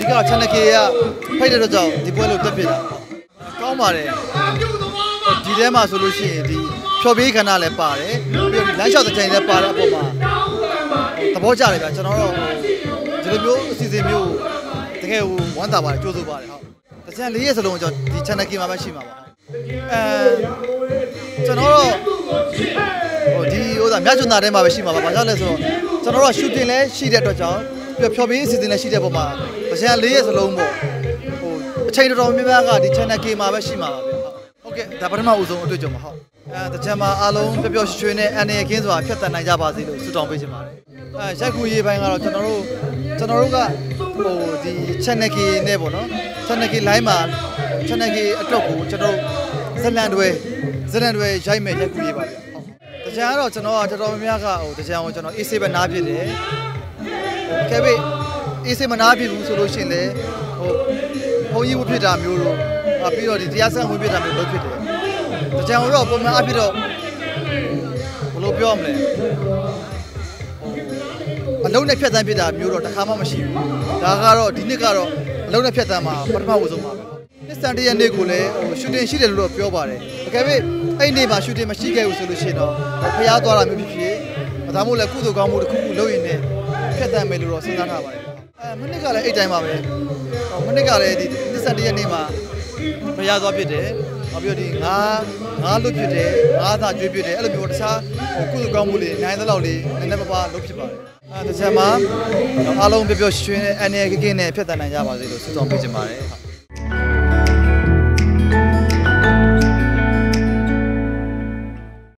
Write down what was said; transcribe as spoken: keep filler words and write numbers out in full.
ဒီကချန်နယ်ကေကဖိတ်တဲ့တော့ကြောင့်ဒီပွဲလို့တက်ပြတာကောင်းပါတယ်ဒီထဲမှာဆိုလို့ရှိရင်ဒီဖြော်ပေးခဏလည်းပါတယ်ပြီးတော့လမ်းလျှောက်တဲ့ချိန်လည်းပါတဲ့အပေါ်မှာသဘောကျတယ်ဗျကျွန်တော်တို့ဒီလိုမျိုးအစီအစဉ်မျိုးတကယ်ဟိုဝမ်းသာပါတယ်ကြိုးစိုးပါတယ်ဟုတ်တချန်လေးရက်စလုံးကျွန်တော်ဒီ channel ကေမှာပဲရှိမှာပါအဲကျွန်တော်တို့ဟိုဒီဟိုဒါမြတ်ကျွန်းသားထဲမှာပဲရှိမှာပါဘာကြောင့်လဲဆိုတော့ကျွန်တော်တို့ shooting လည်းရှိတဲ့အတွက်ကြောင့်ပြီးဖြော်ပေးအစီအစဉ်လည်းရှိတဲ့ပုံမှာတချန်လေးရက်စလုံးပေါ့ဟိုအချိန်တော်တော်များများကဒီ channel ကေမှာပဲရှိမှာပါဗျဟုတ်ကဲ့ဒါပထမဦးဆုံးအတွေ့အကြုံပါဟုတ်အဲတချန်မှာအားလုံးပျော်ပျော်ရွှင်ရွှင်နဲ့အန်ရခင်းစွာဖြတ်သန်းနိုင်ကြပါစေလို့ဆုတောင်းပေးချင်ပါတယ်အဲရိုက်ကူရေးပိုင်းကတော့ကျွန်တော်တို့ကျွန်တော်တို့ကဟိုဒီ channel ကေနဲ့ပေါ့နော် channel ကေ line မှာ channel ကေအတွက်ကိုကျွန်တော်ဇလန်တွေဇလန်တွေရိုက်မယ်ရိုက်ကူရေးပါဗျဟုတ်တချန်ကတော့ကျွန်တော်ကတော်တော်များများကဟိုတချန်ကိုကျွန်တော် A C ပဲနားပြတယ်ဟိုကဲပဲ A C မနားပြဘူးဆိုလို့ရှိရင်လေဟိုဘုံကြီးဝဖြစ်တာမျိုးလို့ပြီးတော့ဒီတရားစံဝင်ဖြစ်တာမျိုးလုပ်ဖြစ်တယ်တချန်တော့ပုံမှန်အဖြစ်တော့ဘယ်လိုပြောမလဲအလုံးနဲ့ဖြတ်သန်းဖြစ်တာမျိုးတော့တစ်ခါမှမရှိဘူးဒါကတော့ဒီနှစ်ကတော့အလုံးနဲ့ဖြတ်သန်းမှာပထမဦးဆုံးပါပဲနှစ်စံတရနေ့ကိုလည်းဟို shooting ရှိတယ်လို့တော့ပြောပါတယ်တကယ်ပဲအဲ့နေ့မှာ shooting မရှိခဲ့ဘူးဆိုလို့ရှိရင်တော့ဖျားသွားတာမျိုးဖြစ်ဖြစ်ဒါမှမဟုတ်လည်းကုသိုလ်ကောင်းမှုတစ်ခုခုလုပ်ရင်လည်းဖြတ်သန်းမယ်လို့တော့စဉ်းစားထားပါတယ်အဲမနစ်ကလည်းအဲ့တိုင်းပါပဲမနစ်ကလည်းဒီနှစ်စံတရနေ့မှာဖျားသွားဖြစ်တယ်နောက်ပြီးတော့ဒီငါးငါးလွတ်ဖြစ်တယ်ငါးသာကျွေးဖြစ်တယ်အဲ့လိုမျိုးတခြားဟိုကုသိုလ်ကောင်းမှုတွေနိုင်တဲ့လောက်လေးနည်းနည်းပါးပါးလုပ်ဖြစ်ပါတယ်အဲတခြားမှာအားလုံးပျော်ပျော်ရွှင်ရွှင်နဲ့အနေကကင်းနဲ့ဖြတ်သန်းနိုင်ကြပါစေလို့ဆုတောင်းပေးချင်ပါတယ်